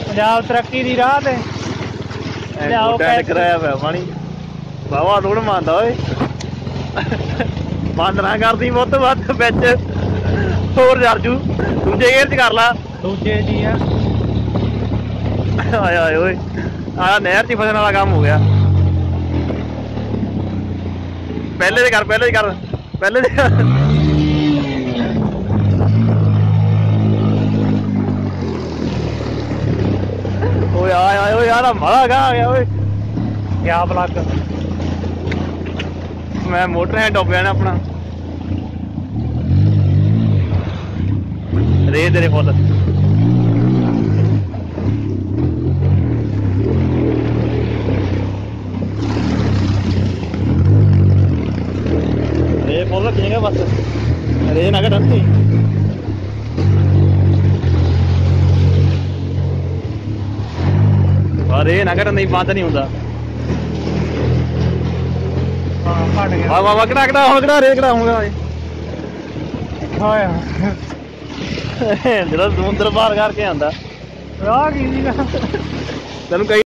ਪੰਜਾਬ ਤਰੱਕੀ ਦੀ ਰਾਹ ਤੇ ਲਿਆਓ ਟੈਂਡ ਕਰਾਇਆ ਪਿਆ ਪਾਣੀ ਬਾਵਾ ਰੋੜ ਮੰਨਦਾ ਓਏ ਬੰਦ ਨਾ ਕਰਦੀ ਬਹੁਤ ਵੱਧ ਵਿੱਚ ਹੋਰ ਜਰਜੂ ਦੂਜੇ ਗੇਅਰ ਚ ਕਰ ਲਾ ਦੂਜੇ ਜੀ ਆ ਆਏ ਆਏ ਓਏ ਆ ਨਹਿਰ ਚ ਫਸਣ ਵਾਲਾ ਕੰਮ ਹੋ ਗਿਆ ਪਹਿਲੇ ਦੇ ਕਰ ਪਹਿਲੇ ਦੇ ਓਏ ਆਏ ਓਏ ਯਾਰ ਮਾੜਾ ਗਾ ਆ ਗਿਆ ਓਏ ਕਿਆ ਪਲੱਗ ਮੈਂ ਮੋਟਰ ਹੈ ਡੁੱਬ ਜਾਣਾ ਆਪਣਾ ਰੇ ਤੇਰੇ ਫੁੱਲ ਰੇ ਫੁੱਲ ਰੱਖੇਗਾ ਬਸ ਰੇ ਨਾ ਘਟਾਂਦੀ ਪਰ ਇਹ ਨਾ ਘਟਣ ਨਹੀਂ ਬੰਦ ਨਹੀਂ ਹੁੰਦਾ ਹਾਂ ਫਟ ਗਿਆ ਵਾਹ ਵਾਹ ਕਿਹੜਾ ਹੁਣ ਕਿਹੜਾ ਰੇ ਕਿਹੜਾ ਹੋਊਗਾ ਹੋਇਆ ਜਿਹੜਾ ਸਮੁੰਦਰ ਪਾਰ ਕਰਕੇ ਆਂਦਾ ਰਾਹ ਕੀ ਸੀਗਾ ਤੈਨੂੰ ਕਈ